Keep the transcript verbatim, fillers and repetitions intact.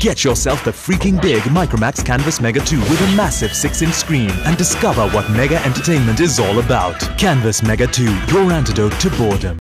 Get yourself the freaking big Micromax Canvas Mega two with a massive six inch screen and discover what mega entertainment is all about. Canvas Mega two, your antidote to boredom.